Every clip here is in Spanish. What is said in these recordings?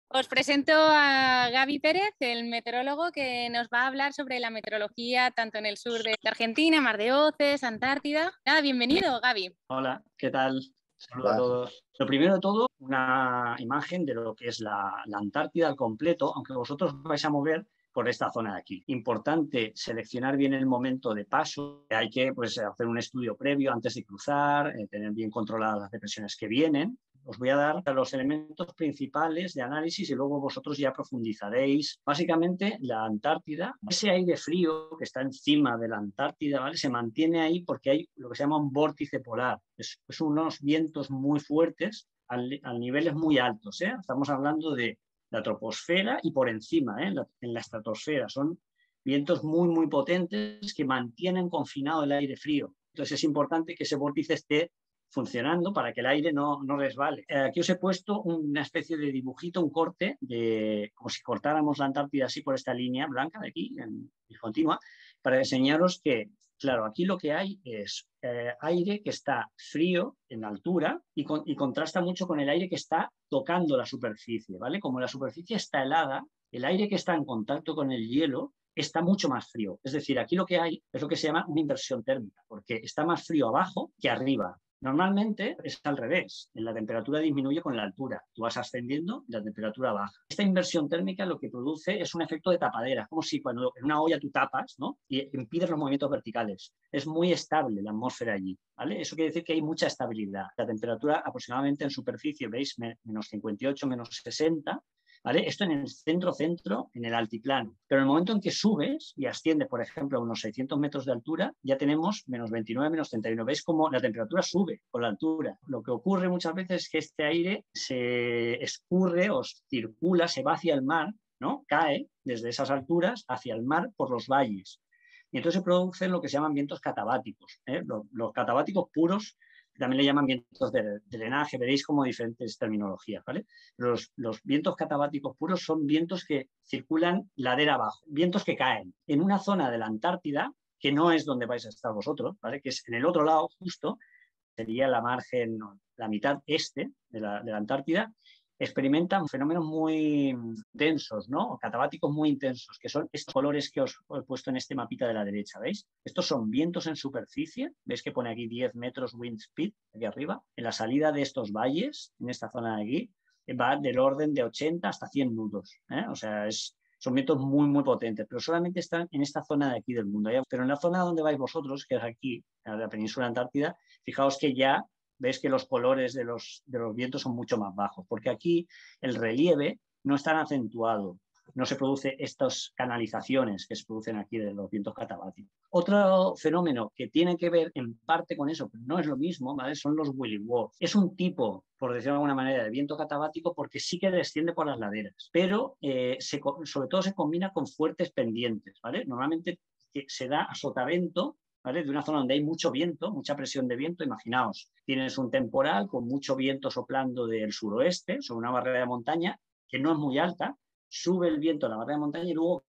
Os presento a Gaby Pérez, el meteorólogo que nos va a hablar sobre la meteorología tanto en el sur de Argentina, Mar de Oces, Antártida. Nada, bienvenido, Gaby. Hola, ¿qué tal? Saludos a todos. Lo primero de todo, una imagen de lo que es la Antártida al completo, aunque vosotros vais a mover por esta zona de aquí. Importante seleccionar bien el momento de paso. Hay que hacer un estudio previo antes de cruzar, tener bien controladas las depresiones que vienen. Os voy a dar los elementos principales de análisis y luego vosotros ya profundizaréis. Básicamente, la Antártida, ese aire frío que está encima de la Antártida, ¿vale? Se mantiene ahí porque hay lo que se llama un vórtice polar. Es unos vientos muy fuertes a niveles muy altos, ¿eh? Estamos hablando de la troposfera y por encima, en la estratosfera. Son vientos muy, muy potentes que mantienen confinado el aire frío. Entonces es importante que ese vórtice esté funcionando para que el aire no resbale. Aquí os he puesto una especie de dibujito, un corte, como si cortáramos la Antártida así por esta línea blanca de aquí, en continua, para enseñaros que, claro, aquí lo que hay es aire que está frío en altura y contrasta mucho con el aire que está tocando la superficie, ¿vale? Como la superficie está helada, el aire que está en contacto con el hielo está mucho más frío. Es decir, aquí lo que hay es lo que se llama una inversión térmica, porque está más frío abajo que arriba. Normalmente es al revés, la temperatura disminuye con la altura, tú vas ascendiendo y la temperatura baja. Esta inversión térmica lo que produce es un efecto de tapadera, como si cuando en una olla tú tapas, ¿no? Y impides los movimientos verticales. Es muy estable la atmósfera allí, ¿vale? Eso quiere decir que hay mucha estabilidad. La temperatura aproximadamente en superficie, veis, menos 58, menos 60, ¿vale? Esto en el centro, en el altiplano. Pero en el momento en que subes y asciendes, por ejemplo, a unos 600 metros de altura, ya tenemos menos 29, menos 31. ¿Veis cómo la temperatura sube con la altura? Lo que ocurre muchas veces es que este aire se escurre o circula, se va hacia el mar, ¿no? Cae desde esas alturas hacia el mar por los valles. Y entonces se producen lo que se llaman vientos catabáticos, ¿eh? Los catabáticos puros también le llaman vientos de drenaje, veréis como diferentes terminologías, ¿vale? Los vientos catabáticos puros son vientos que circulan ladera abajo, vientos que caen en una zona de la Antártida, que no es donde vais a estar vosotros, ¿vale? Que es en el otro lado justo, sería la margen, la mitad este de la Antártida, experimentan fenómenos muy densos, ¿no? Catabáticos muy intensos, que son estos colores que os he puesto en este mapita de la derecha, ¿veis? Estos son vientos en superficie, ¿veis que pone aquí 10 metros wind speed, aquí arriba? En la salida de estos valles, en esta zona de aquí, va del orden de 80 hasta 100 nudos, ¿eh? O sea, son vientos muy, muy potentes, pero solamente están en esta zona de aquí del mundo. Pero en la zona donde vais vosotros, que es aquí, en la península Antártida, fijaos que ya ves que los colores de los vientos son mucho más bajos, porque aquí el relieve no es tan acentuado, no se produce estas canalizaciones que se producen aquí de los vientos catabáticos. Otro fenómeno que tiene que ver en parte con eso, pero no es lo mismo, ¿vale? Son los willy-waves. Es un tipo, por decirlo de alguna manera, de viento catabático porque sí que desciende por las laderas, pero sobre todo se combina con fuertes pendientes, ¿vale? Normalmente se da a sotavento, ¿vale? De una zona donde hay mucho viento, mucha presión de viento. Imaginaos, tienes un temporal con mucho viento soplando del suroeste sobre una barrera de montaña que no es muy alta, sube el viento a la barrera de montaña y luego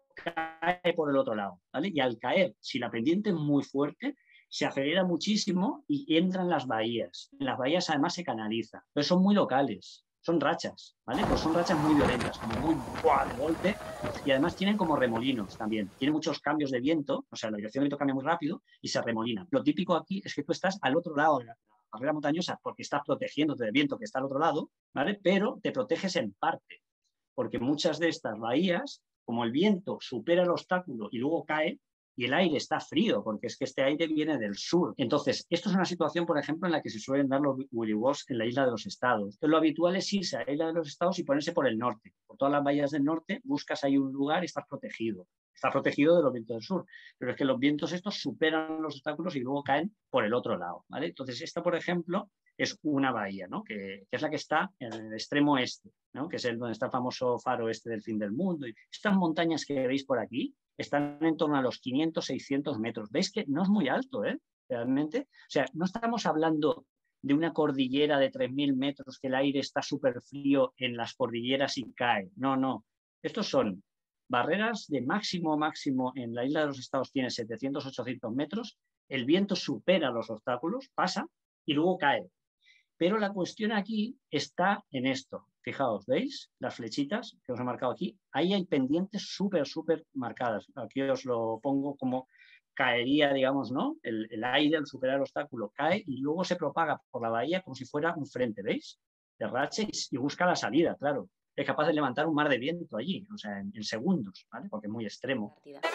cae por el otro lado, ¿vale? Y al caer, si la pendiente es muy fuerte, se acelera muchísimo y entra en las bahías. En las bahías además se canaliza, pero son muy locales. Son rachas, ¿vale? Pues son rachas muy violentas, como muy de golpe, y además tienen como remolinos también. Tienen muchos cambios de viento, o sea, la dirección del viento cambia muy rápido y se remolina. Lo típico aquí es que tú estás al otro lado de la barrera montañosa porque estás protegiéndote del viento que está al otro lado, ¿vale? Pero te proteges en parte, porque muchas de estas bahías, como el viento supera el obstáculo y luego cae, y el aire está frío, porque es que este aire viene del sur. Entonces, esto es una situación, por ejemplo, en la que se suelen dar los willy-waves en la isla de los Estados. Entonces, lo habitual es irse a la isla de los Estados y ponerse por el norte. Por todas las bahías del norte, buscas ahí un lugar y estás protegido. Está protegido de los vientos del sur. Pero es que los vientos estos superan los obstáculos y luego caen por el otro lado, ¿vale? Entonces, esta, por ejemplo, es una bahía, ¿no? Que es la que está en el extremo este, ¿no? Que es donde está el famoso faro este del fin del mundo. Y estas montañas que veis por aquí están en torno a los 500, 600 metros. ¿Veis que no es muy alto, realmente? O sea, no estamos hablando de una cordillera de 3.000 metros que el aire está súper frío en las cordilleras y cae. No, no. Estos son barreras de máximo en la isla de los Estados tiene 700, 800 metros. El viento supera los obstáculos, pasa y luego cae. Pero la cuestión aquí está en esto. Fijaos, ¿veis? Las flechitas que os he marcado aquí. Ahí hay pendientes súper marcadas. Aquí os lo pongo como caería, digamos, ¿no? El aire al superar el obstáculo cae y luego se propaga por la bahía como si fuera un frente, ¿veis? De rache y busca la salida, claro. Es capaz de levantar un mar de viento allí, o sea, en segundos, ¿vale? Porque es muy extremo.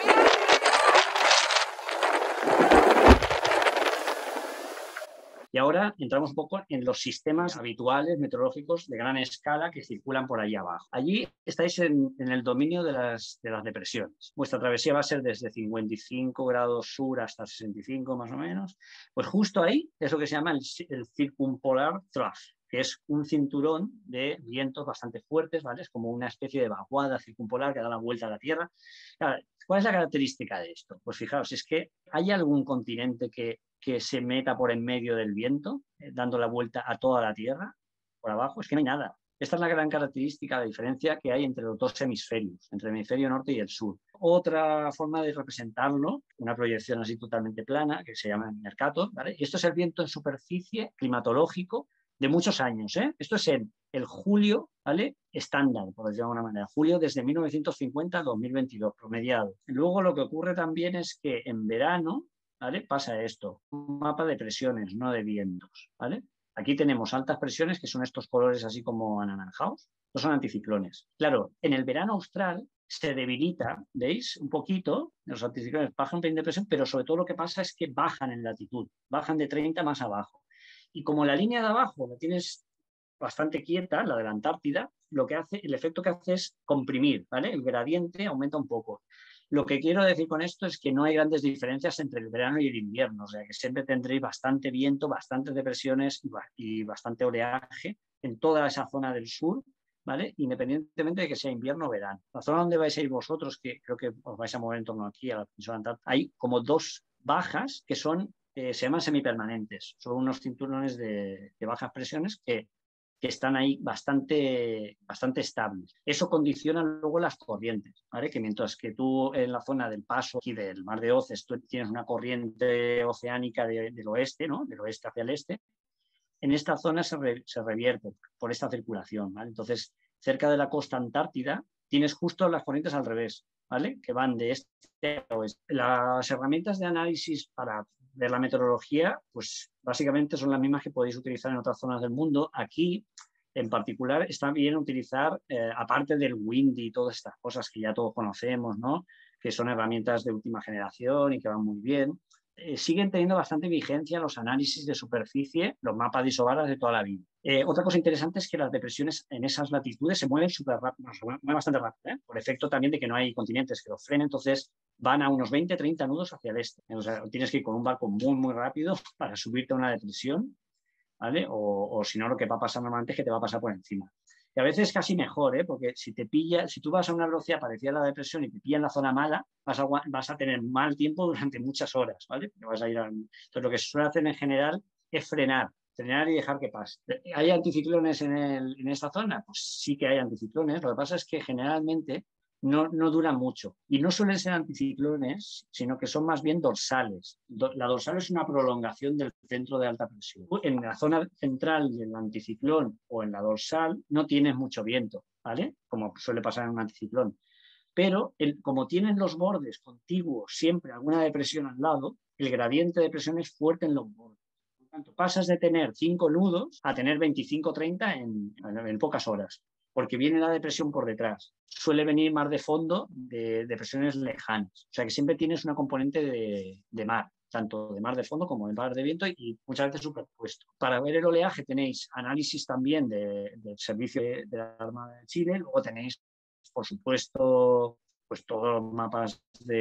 Y ahora entramos un poco en los sistemas habituales meteorológicos de gran escala que circulan por allí abajo. Allí estáis en el dominio de las depresiones. Vuestra travesía va a ser desde 55 grados sur hasta 65 más o menos. Pues justo ahí es lo que se llama el Circumpolar Trough, que es un cinturón de vientos bastante fuertes, ¿vale? Es como una especie de vaguada circumpolar que da la vuelta a la Tierra. Claro, ¿cuál es la característica de esto? Pues fijaos, es que hay algún continente que se meta por en medio del viento, dando la vuelta a toda la Tierra, por abajo, es que no hay nada. Esta es la gran característica, la diferencia que hay entre los dos hemisferios, entre el hemisferio norte y el sur. Otra forma de representarlo, una proyección así totalmente plana, que se llama Mercator, ¿vale? Y esto es el viento en superficie climatológico de muchos años, ¿eh? Esto es el julio, ¿vale? Estándar, por decirlo de alguna manera. Julio desde 1950 a 2022, promediado. Luego lo que ocurre también es que en verano, ¿vale? Pasa esto, un mapa de presiones, no de vientos, ¿vale? Aquí tenemos altas presiones, que son estos colores así como anaranjados, estos son anticiclones. Claro, en el verano austral se debilita, ¿veis? Un poquito, los anticiclones bajan un pelín de presión, pero sobre todo lo que pasa es que bajan en latitud, bajan de 30 más abajo. Y como la línea de abajo la tienes bastante quieta, la de la Antártida, lo que hace, el efecto que hace es comprimir, ¿vale? El gradiente aumenta un poco. Lo que quiero decir con esto es que no hay grandes diferencias entre el verano y el invierno, o sea que siempre tendréis bastante viento, bastantes depresiones y bastante oleaje en toda esa zona del sur, ¿vale? Independientemente de que sea invierno o verano. La zona donde vais a ir vosotros, que creo que os vais a mover en torno aquí, a la península Antártica, hay como dos bajas que son, se llaman semipermanentes, son unos cinturones de bajas presiones que están ahí bastante estables. Eso condiciona luego las corrientes, ¿vale? Que mientras que tú en la zona del paso aquí del Mar de Oces tú tienes una corriente oceánica del oeste, ¿no? Del oeste hacia el este, en esta zona se revierte por esta circulación, ¿vale? Entonces, cerca de la costa antártida tienes justo las corrientes al revés, ¿vale? Que van de este a oeste. Las herramientas de análisis para ver la meteorología, pues básicamente son las mismas que podéis utilizar en otras zonas del mundo. Aquí, en particular, está bien utilizar, aparte del Windy y todas estas cosas que ya todos conocemos, ¿no? Que son herramientas de última generación y que van muy bien. Siguen teniendo bastante vigencia los análisis de superficie, los mapas de isobaras de toda la vida. Otra cosa interesante es que las depresiones en esas latitudes se mueven súper rápido, se mueven bastante rápido, ¿eh? Por efecto también de que no hay continentes que los frenen, entonces van a unos 20-30 nudos hacia el este. O sea, tienes que ir con un barco muy rápido para subirte a una depresión, ¿vale? O si no, lo que va a pasar normalmente es que te va a pasar por encima. Y a veces casi mejor, ¿eh? Porque si tú vas a una velocidad parecida a la depresión y te pilla en la zona mala, vas a tener mal tiempo durante muchas horas, ¿vale? Entonces lo que se suele hacer en general es frenar y dejar que pase. ¿Hay anticiclones en esta zona? Pues sí que hay anticiclones. Lo que pasa es que generalmente no duran mucho. Y no suelen ser anticiclones, sino que son más bien dorsales. La dorsal es una prolongación del centro de alta presión. En la zona central del anticiclón o en la dorsal no tienes mucho viento, ¿vale? Como suele pasar en un anticiclón. Pero como tienen los bordes contiguos siempre alguna depresión al lado, el gradiente de presión es fuerte en los bordes. Por tanto, pasas de tener 5 nudos a tener 25-30 en pocas horas, porque viene la depresión por detrás. Suele venir mar de fondo de depresiones lejanas. O sea que siempre tienes una componente de mar, tanto de mar de fondo como de mar de viento y muchas veces superpuesto. Para ver el oleaje tenéis análisis también del servicio de la Armada de Chile, luego tenéis, por supuesto, pues todos los mapas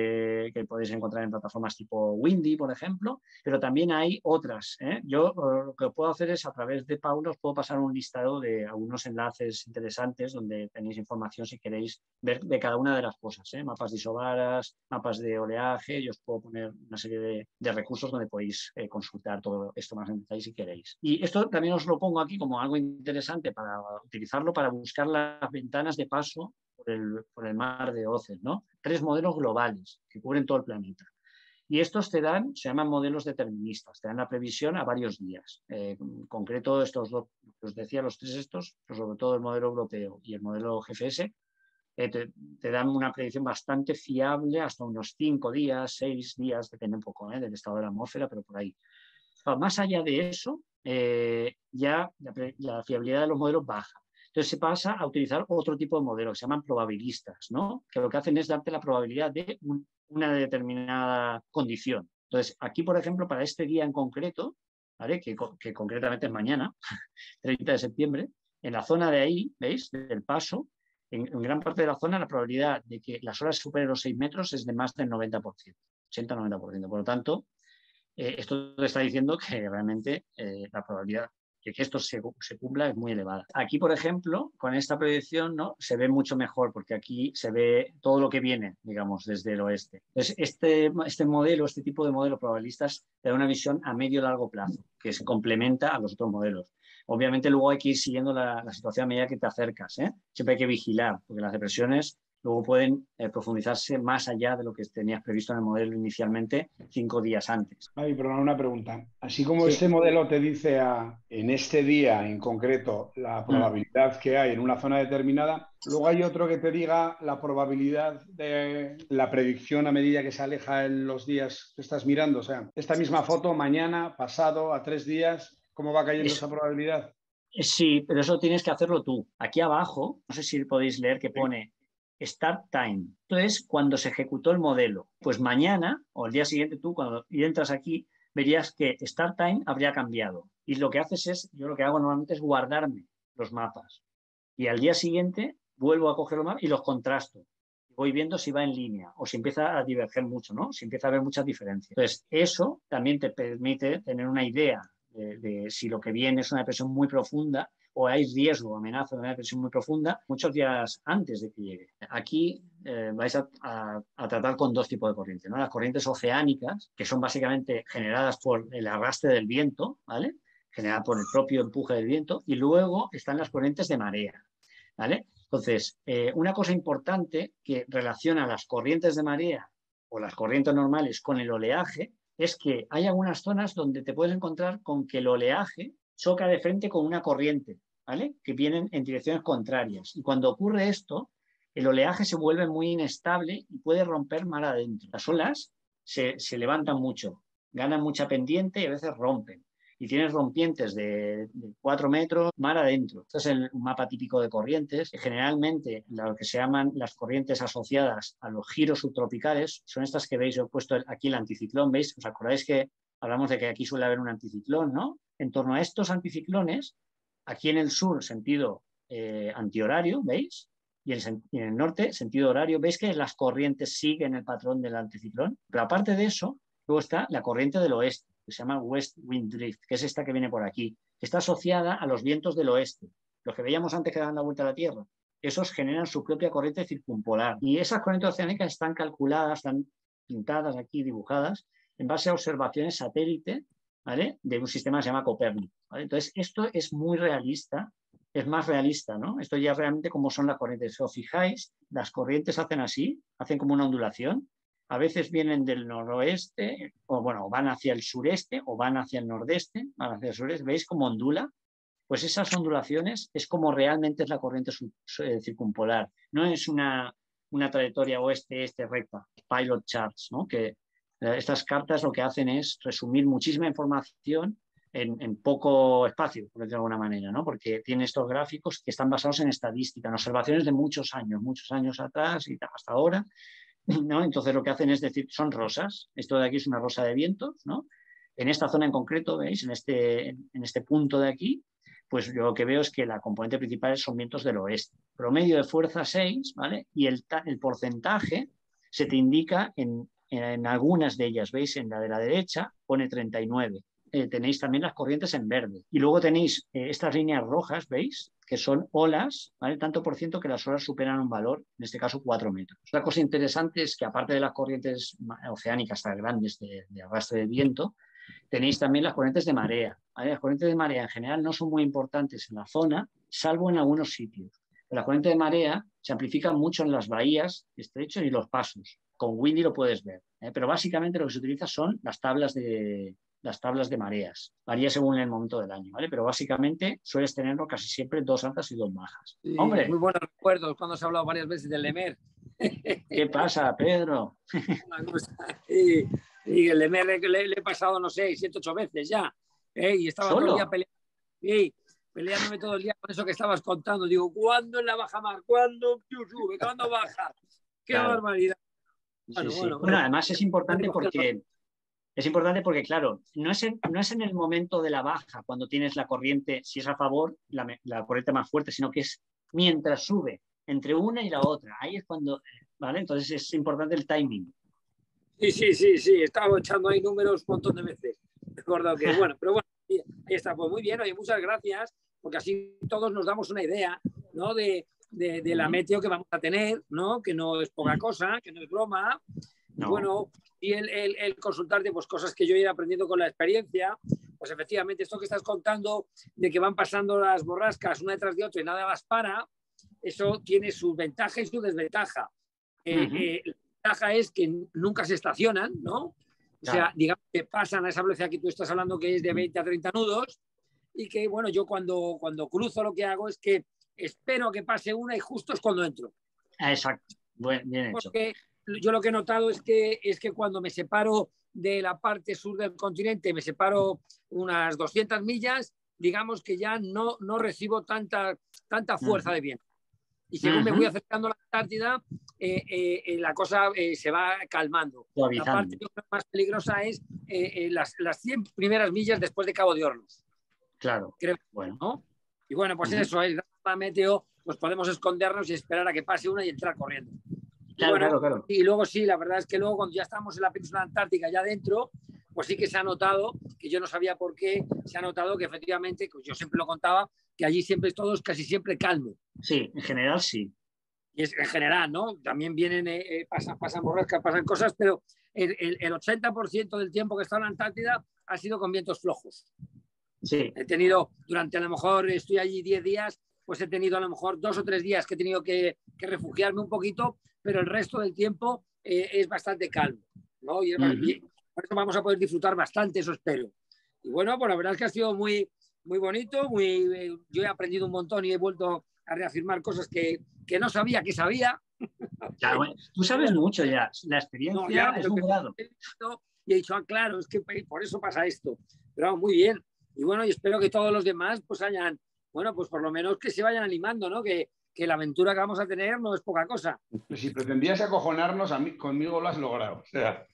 que podéis encontrar en plataformas tipo Windy, por ejemplo, pero también hay otras, ¿eh? Yo lo que puedo hacer es, a través de Paula, os puedo pasar un listado de algunos enlaces interesantes donde tenéis información si queréis ver de cada una de las cosas, ¿eh? Mapas de isobaras, mapas de oleaje, y os puedo poner una serie de recursos donde podéis consultar todo esto más en detalle si queréis. Y esto también os lo pongo aquí como algo interesante para utilizarlo para buscar las ventanas de paso por el mar de Oces, ¿no? 3 modelos globales que cubren todo el planeta. Y estos te dan, se llaman modelos deterministas, te dan la previsión a varios días. En concreto, estos dos, os decía, los tres estos, sobre todo el modelo europeo y el modelo GFS, te dan una predicción bastante fiable hasta unos 5 días, 6 días, depende un poco del estado de la atmósfera, pero por ahí. Más allá de eso, ya la fiabilidad de los modelos baja. Entonces se pasa a utilizar otro tipo de modelos que se llaman probabilistas, ¿no? Que lo que hacen es darte la probabilidad de una determinada condición. Entonces, aquí, por ejemplo, para este día en concreto, ¿vale? Que concretamente es mañana, 30 de septiembre, en la zona de ahí, ¿veis? Del paso, en gran parte de la zona la probabilidad de que las olas superen los 6 metros es de más del 90%, 80-90%. Por lo tanto, esto te está diciendo que realmente la probabilidad de que esto se cumpla es muy elevada. Aquí, por ejemplo, con esta predicción, ¿no? Se ve mucho mejor porque aquí se ve todo lo que viene, digamos, desde el oeste. Entonces, este modelo, este tipo de modelos probabilistas, te da una visión a medio y largo plazo, que se complementa a los otros modelos. Obviamente, luego hay que ir siguiendo la situación a medida que te acercas, ¿eh? Siempre hay que vigilar, porque las depresiones luego pueden profundizarse más allá de lo que tenías previsto en el modelo inicialmente 5 días antes. Ay, perdona, una pregunta. Así como Sí. este modelo te dice en este día en concreto la probabilidad que hay en una zona determinada, luego hay otro que te diga la probabilidad de la predicción a medida que se aleja en los días que estás mirando. O sea, esta misma foto mañana, pasado, a 3 días, ¿cómo va cayendo esa probabilidad? Sí, pero eso tienes que hacerlo tú. Aquí abajo, no sé si podéis leer que pone Start Time. Esto es cuando se ejecutó el modelo. Pues mañana o el día siguiente tú, cuando entras aquí, verías que Start Time habría cambiado. Y lo que haces es, yo lo que hago normalmente es guardarme los mapas. Y al día siguiente vuelvo a coger los mapas y los contrasto. Voy viendo si va en línea o si empieza a diverger mucho, ¿no? Si empieza a haber muchas diferencias. Entonces, eso también te permite tener una idea de si lo que viene es una depresión muy profunda o hay riesgo o amenaza de una depresión muy profunda muchos días antes de que llegue. Aquí vais a tratar con dos tipos de corrientes, ¿no? Las corrientes oceánicas, que son básicamente generadas por el arrastre del viento, ¿vale? Generada por el propio empuje del viento, y luego están las corrientes de marea, ¿vale? Entonces, una cosa importante que relaciona las corrientes de marea o las corrientes normales con el oleaje es que hay algunas zonas donde te puedes encontrar con que el oleaje choca de frente con una corriente, ¿vale? Que vienen en direcciones contrarias. Y cuando ocurre esto, el oleaje se vuelve muy inestable y puede romper mar adentro. Las olas se levantan mucho, ganan mucha pendiente y a veces rompen. Y tienes rompientes de 4 metros mar adentro. Este es el mapa típico de corrientes. Generalmente, lo que se llaman las corrientes asociadas a los giros subtropicales son estas que veis. He puesto aquí el anticiclón. ¿Veis? ¿Os acordáis que hablamos de que aquí suele haber un anticiclón, ¿no? En torno a estos anticiclones, aquí en el sur, sentido antihorario, ¿veis? Y en el norte, sentido horario, ¿veis que las corrientes siguen el patrón del anticiclón? Pero aparte de eso, luego está la corriente del oeste, que se llama West Wind Drift, que es esta que viene por aquí, que está asociada a los vientos del oeste, los que veíamos antes que daban la vuelta a la Tierra. Esos generan su propia corriente circumpolar. Y esas corrientes oceánicas están calculadas, están pintadas aquí, dibujadas, en base a observaciones satélite, ¿vale? De un sistema que se llama Copérnico, ¿vale? Entonces, esto es muy realista, es más realista, ¿no? Esto ya realmente como son las corrientes. Si os fijáis, las corrientes hacen así, hacen como una ondulación. A veces vienen del noroeste, o bueno, van hacia el sureste, o van hacia el nordeste, van hacia el sureste. ¿Veis cómo ondula? Pues esas ondulaciones es como realmente es la corriente circumpolar. No es una trayectoria oeste-este recta, pilot charts, ¿no? Que estas cartas lo que hacen es resumir muchísima información en poco espacio, por decirlo de alguna manera, ¿no? Porque tiene estos gráficos que están basados en estadística, en observaciones de muchos años atrás y hasta ahora, ¿no? Entonces lo que hacen es decir, son rosas. Esto de aquí es una rosa de vientos, ¿no? En esta zona en concreto, ¿veis? En este punto de aquí, pues yo lo que veo es que la componente principal son vientos del oeste. Promedio de fuerza 6, ¿vale? Y el porcentaje se te indica en algunas de ellas, ¿veis? En la de la derecha pone 39. Tenéis también las corrientes en verde. Y luego tenéis estas líneas rojas, ¿veis? Que son olas, ¿vale? Tanto por ciento que las olas superan un valor, en este caso 4 metros. Otra cosa interesante es que aparte de las corrientes oceánicas tan grandes de arrastre de viento, tenéis también las corrientes de marea, ¿vale? Las corrientes de marea en general no son muy importantes en la zona, salvo en algunos sitios. Las corrientes de marea se amplifican mucho en las bahías, estrechos y los pasos. con Windy lo puedes ver, pero básicamente lo que se utiliza son las tablas de mareas. Varía según el momento del año, ¿vale? Pero básicamente sueles tenerlo casi siempre 2 altas y 2 bajas. Sí, ¡Hombre! Muy buenos recuerdos cuando se ha hablado varias veces del Lemer. ¿Qué pasa, Pedro? Y el Lemer le he pasado, no sé, 7, 8 veces ya. Y estaba ¿Solo? todo el día peleando. Peleándome todo el día con eso que estabas contando. Digo, ¿cuándo en la bajamar? ¿Cuándo sube? ¿Cuándo baja? ¡Qué Claro. barbaridad! Bueno, además es importante porque, claro, no es en el momento de la baja, cuando tienes la corriente, si es a favor, la corriente más fuerte, sino que es mientras sube, entre una y la otra. Ahí es cuando, ¿vale? Entonces es importante el timing. Sí. He estado echando ahí números un montón de veces. Recuerdo que, bueno, pero bueno, ahí está. Pues muy bien, oye, muchas gracias, porque así todos nos damos una idea, ¿no? De la meteo que vamos a tener, ¿no? Que no es poca cosa, que no es broma. No. Bueno, y el consultarte pues cosas que yo he ido aprendiendo con la experiencia, pues efectivamente esto que estás contando de que van pasando las borrascas una detrás de otra y nada más para, eso tiene su ventaja y su desventaja. La ventaja es que nunca se estacionan, ¿no? O sea, digamos que pasan a esa velocidad que tú estás hablando, que es de 20 a 30 nudos, y que, bueno, yo cuando cruzo lo que hago es que espero a que pase una y justo es cuando entro. Exacto, bien hecho. Porque yo lo que he notado es que cuando me separo de la parte sur del continente, me separo unas 200 millas, digamos que ya no recibo tanta fuerza de viento. Y según me voy acercando a la Antártida, la cosa se va calmando. La parte más peligrosa es las 100 primeras millas después de Cabo de Hornos. Claro. Creo, bueno. ¿no? Y bueno, pues eso, la meteo, pues podemos escondernos y esperar a que pase una y entrar corriendo. Claro. Y luego sí, la verdad es que luego cuando ya estamos en la península antártica, ya dentro, pues sí que se ha notado, que yo no sabía por qué, se ha notado que efectivamente, pues yo siempre lo contaba, que allí siempre es todo casi siempre calmo. Sí, en general sí. Y es en general, ¿no? También vienen, pasan borrascas, pasan cosas, pero el 80% del tiempo que he estado en la Antártida ha sido con vientos flojos. Sí. He tenido, durante a lo mejor, estoy allí 10 días, pues he tenido a lo mejor 2 o 3 días que he tenido que refugiarme un poquito, pero el resto del tiempo es bastante calmo, ¿no? Y por eso vamos a poder disfrutar bastante, eso espero. Y bueno, pues la verdad es que ha sido muy, muy bonito, yo he aprendido un montón y he vuelto a reafirmar cosas que no sabía que sabía. Ya, bueno, tú sabes mucho ya, la experiencia es un grado. Y he dicho, claro, es que por eso pasa esto. Pero muy bien. Y bueno, y espero que todos los demás pues hayan, bueno, pues por lo menos que se vayan animando, ¿no? Que la aventura que vamos a tener no es poca cosa. Pues si pretendías acojonarnos, conmigo lo has logrado. O sea.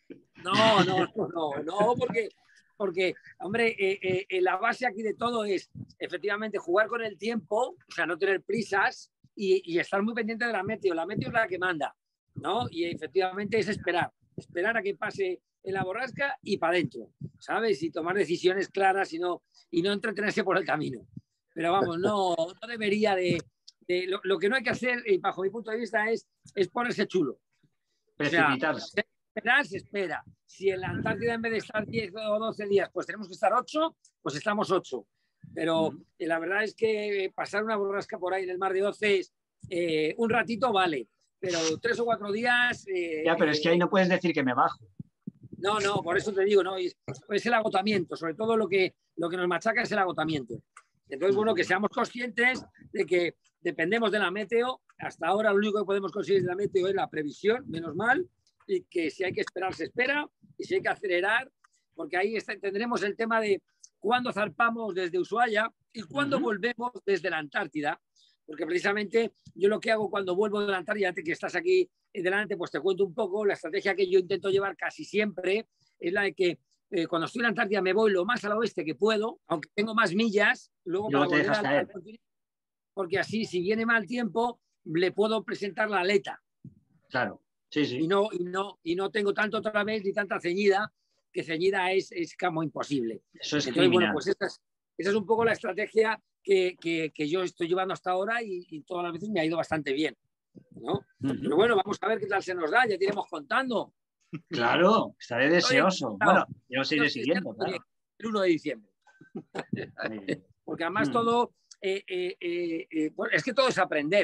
No, porque hombre, la base aquí de todo es efectivamente jugar con el tiempo, o sea, no tener prisas y estar muy pendiente de la meteo. La meteo es la que manda, ¿no? Y efectivamente es esperar a que pase en la borrasca y para adentro, ¿sabes? Y tomar decisiones claras y no entretenerse por el camino. Pero vamos, no debería lo que no hay que hacer, bajo mi punto de vista, es ponerse chulo. Precipitarse. O sea, se espera. Si en la Antártida en vez de estar 10 o 12 días, pues tenemos que estar 8, pues estamos 8. Pero la verdad es que pasar una borrasca por ahí en el Mar de Oces, un ratito vale, pero 3 o 4 días... ya, pero es que ahí no puedes decir que me bajo. No, por eso te digo, no, es el agotamiento, sobre todo lo que nos machaca es el agotamiento. Entonces, bueno, que seamos conscientes de que dependemos de la meteo. Hasta ahora lo único que podemos conseguir de la meteo es la previsión, menos mal, y que si hay que esperar, se espera, y si hay que acelerar, porque ahí tendremos el tema de cuándo zarpamos desde Ushuaia y cuándo volvemos desde la Antártida, porque precisamente yo lo que hago cuando vuelvo de la Antártida, que estás aquí delante, pues te cuento un poco. La estrategia que yo intento llevar casi siempre es la de que cuando estoy en la Antártida me voy lo más al oeste que puedo, aunque tengo más millas, luego para volver al continente, porque así si viene mal tiempo le puedo presentar la aleta. Claro, sí. Y no tengo tanto otra vez ni tanta ceñida, que ceñida es como imposible. Eso es entonces, criminal. Bueno, pues esa es un poco la estrategia que yo estoy llevando hasta ahora y todas las veces me ha ido bastante bien, ¿no? Pero bueno, vamos a ver qué tal se nos da, ya te iremos contando. Claro, estaré deseoso. Bueno, yo os iré siguiendo, claro. El 1 de diciembre. Porque además todo, bueno, es que todo es aprender.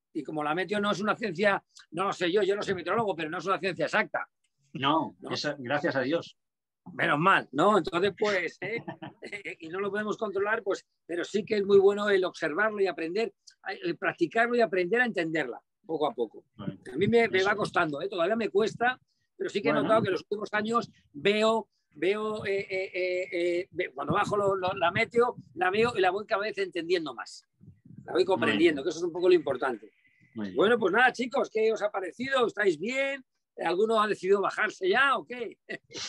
Y como la meteo no es una ciencia, no lo sé yo no soy meteorólogo, pero no es una ciencia exacta. No, gracias a Dios. Menos mal, ¿no? Entonces, pues, y no lo podemos controlar, pues, pero sí que es muy bueno el observarlo y aprender, practicarlo y aprender a entenderla poco a poco. A mí me va costando, todavía me cuesta, pero sí que he notado que en los últimos años veo cuando bajo la meteo, la veo y la voy cada vez entendiendo más. La voy comprendiendo, que eso es un poco lo importante. Bueno, pues nada, chicos, ¿qué os ha parecido? ¿Estáis bien? ¿Alguno ha decidido bajarse ya o qué?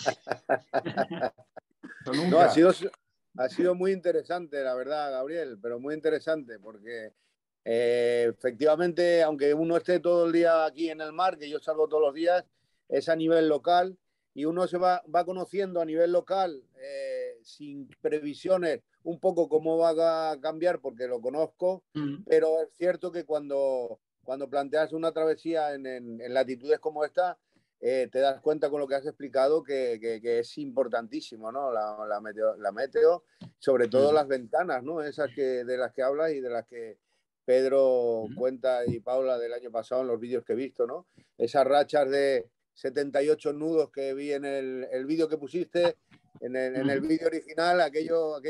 No, ha sido muy interesante, la verdad, Gabriel, pero muy interesante porque efectivamente, aunque uno esté todo el día aquí en el mar, que yo salgo todos los días, es a nivel local y uno se va conociendo a nivel local sin previsiones un poco cómo va a cambiar porque lo conozco, pero es cierto que cuando planteas una travesía en latitudes como esta, te das cuenta con lo que has explicado que es importantísimo, ¿no? La meteo, sobre todo las ventanas, ¿no? Esas de las que hablas y de las que Pedro cuenta y Paula del año pasado en los vídeos que he visto, ¿no? Esas rachas de 78 nudos que vi en el vídeo que pusiste, en el vídeo original, aquello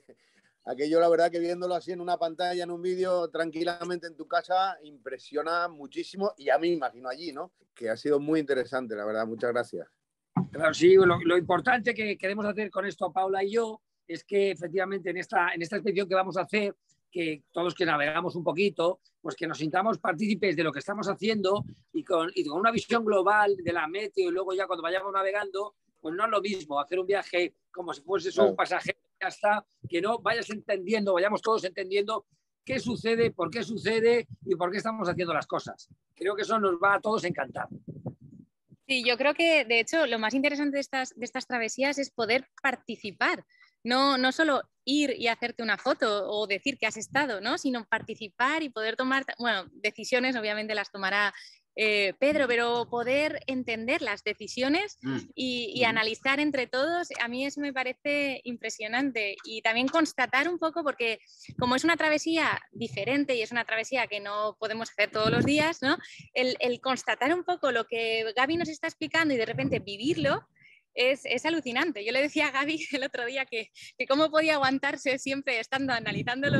la verdad que viéndolo así en una pantalla, en un vídeo, tranquilamente en tu casa, impresiona muchísimo y a mí me imagino allí, ¿no? Que ha sido muy interesante, la verdad. Muchas gracias. Claro, sí, lo importante que queremos hacer con esto, Paula y yo, es que efectivamente en esta expedición que vamos a hacer, que todos que navegamos un poquito, pues que nos sintamos partícipes de lo que estamos haciendo y con una visión global de la meteo y luego ya cuando vayamos navegando, pues no es lo mismo hacer un viaje como si fuese eso un pasajero, ya está, que no vayas entendiendo, vayamos todos entendiendo qué sucede, por qué sucede y por qué estamos haciendo las cosas. Creo que eso nos va a todos encantar. Sí, yo creo que de hecho lo más interesante de estas travesías es poder participar. No solo ir y hacerte una foto o decir que has estado, ¿no? Sino participar y poder tomar, bueno, decisiones, obviamente las tomará Pedro, pero poder entender las decisiones y analizar entre todos, a mí eso me parece impresionante. Y también constatar un poco, porque como es una travesía diferente y es una travesía que no podemos hacer todos los días, ¿no? El constatar un poco lo que Gaby nos está explicando y de repente vivirlo, es alucinante. Yo le decía a Gaby el otro día que cómo podía aguantarse siempre estando analizando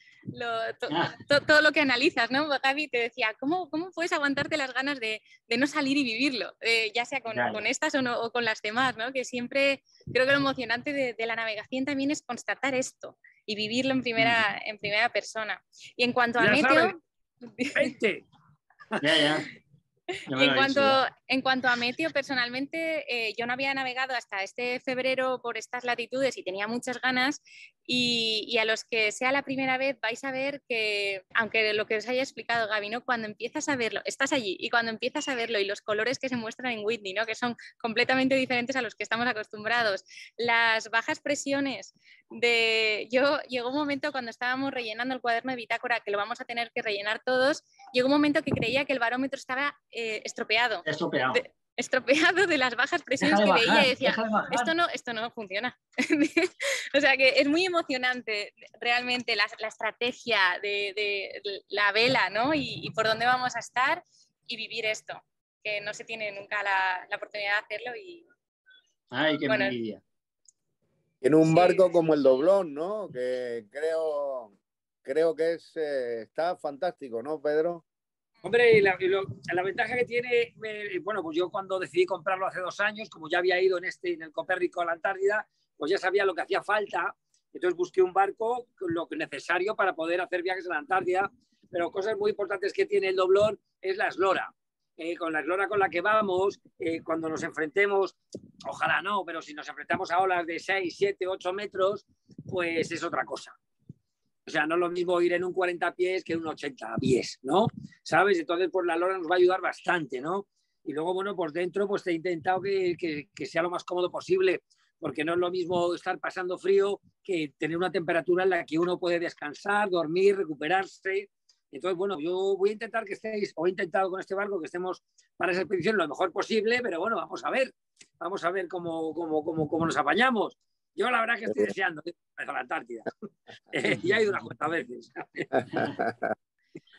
todo lo que analizas, ¿no? Gaby te decía, ¿cómo puedes aguantarte las ganas de no salir y vivirlo? Ya sea con estas o con las demás, ¿no? Que siempre creo que lo emocionante de la navegación también es constatar esto y vivirlo en primera persona. Y en cuanto a meteo... En cuanto a meteo, personalmente, yo no había navegado hasta este febrero por estas latitudes y tenía muchas ganas y a los que sea la primera vez vais a ver que, aunque lo que os haya explicado Gaby, ¿no? Cuando empiezas a verlo, estás allí y cuando empiezas a verlo y los colores que se muestran en Whitney, ¿no? Que son completamente diferentes a los que estamos acostumbrados, las bajas presiones llegó un momento cuando estábamos rellenando el cuaderno de bitácora, que lo vamos a tener que rellenar todos, llegó un momento que creía que el barómetro estaba estropeado de las bajas presiones que veía y decía, esto no funciona. O sea que es muy emocionante realmente la estrategia de la vela, ¿no? Y por dónde vamos a estar y vivir esto, que no se tiene nunca la oportunidad de hacerlo. Ay, qué envidia. En un barco como el Doblón, ¿no? Que creo que está fantástico, ¿no, Pedro? Hombre, la ventaja que tiene, bueno, pues yo cuando decidí comprarlo hace 2 años, como ya había ido en el Copérnico a la Antártida, pues ya sabía lo que hacía falta. Entonces busqué un barco, lo necesario para poder hacer viajes a la Antártida. Pero cosas muy importantes que tiene el Doblón es la eslora. Con la eslora con la que vamos, cuando nos enfrentemos, ojalá no, pero si nos enfrentamos a olas de 6, 7, 8 metros, pues es otra cosa. O sea, no es lo mismo ir en un 40 pies que en un 80 pies, ¿no? ¿Sabes? Entonces, pues la lora nos va a ayudar bastante, ¿no? Y luego, bueno, pues dentro, pues te he intentado que sea lo más cómodo posible, porque no es lo mismo estar pasando frío que tener una temperatura en la que uno puede descansar, dormir, recuperarse. Entonces, bueno, yo voy a intentar que estéis, o he intentado con este barco que estemos para esa expedición lo mejor posible, pero bueno, vamos a ver cómo nos apañamos. Yo la verdad que estoy deseando ir a la Antártida. Ya he ido unas cuantas veces.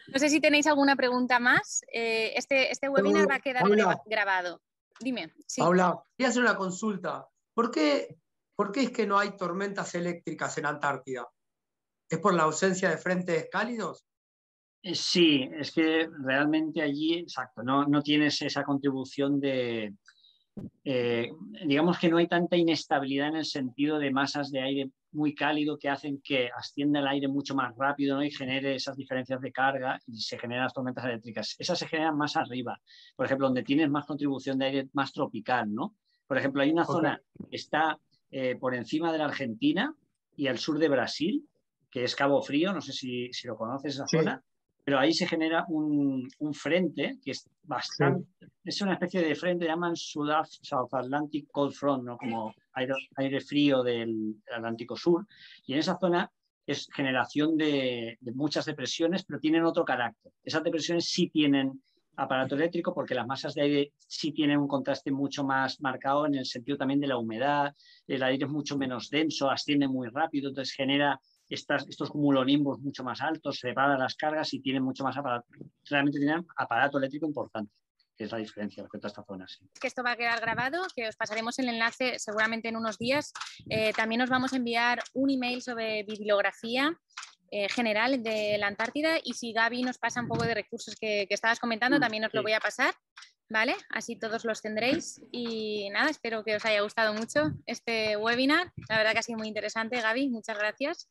No sé si tenéis alguna pregunta más. Este webinar va a quedar grabado. Dime. Sí. Paula, quería hacer una consulta. ¿Por qué es que no hay tormentas eléctricas en Antártida? ¿Es por la ausencia de frentes cálidos? Sí, es que realmente allí, exacto, no tienes esa contribución de, digamos que no hay tanta inestabilidad en el sentido de masas de aire muy cálido que hacen que ascienda el aire mucho más rápido, ¿no? Y genere esas diferencias de carga y se generan las tormentas eléctricas. Esas se generan más arriba, por ejemplo, donde tienes más contribución de aire más tropical, ¿no? Por ejemplo, hay una zona que está por encima de la Argentina y al sur de Brasil, que es Cabo Frío, no sé si lo conoces esa zona, pero ahí se genera un frente que es bastante, es una especie de frente, llaman South Atlantic Cold Front, ¿no? Como aire frío del Atlántico Sur, y en esa zona es generación de muchas depresiones, pero tienen otro carácter. Esas depresiones sí tienen aparato eléctrico porque las masas de aire sí tienen un contraste mucho más marcado en el sentido también de la humedad, el aire es mucho menos denso, asciende muy rápido, entonces genera estos cumulonimbus mucho más altos, separan las cargas y tienen mucho más aparato. Realmente tienen aparato eléctrico importante, que es la diferencia respecto a esta zona. Sí. Que esto va a quedar grabado, que os pasaremos el enlace seguramente en unos días. También os vamos a enviar un email sobre bibliografía general de la Antártida, y si Gaby nos pasa un poco de recursos que estabas comentando, también os lo voy a pasar. ¿Vale? Así todos los tendréis y nada, espero que os haya gustado mucho este webinar. La verdad que ha sido muy interesante, Gaby, muchas gracias.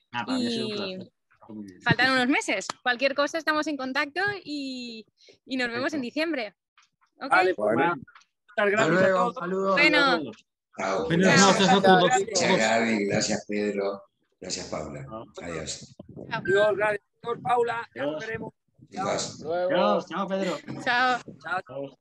Y faltan unos meses. Cualquier cosa estamos en contacto y nos vemos en diciembre. ¿Okay? Vale, bueno. Muchas gracias a todos. Saludos. Bueno. Buenas noches a todos. Gracias, Gaby. Gracias, Pedro. Gracias, Paula. Adiós. Adiós, gracias, Paula. Ya nos veremos. Chicos. Chao, Pedro. Chao. Chao.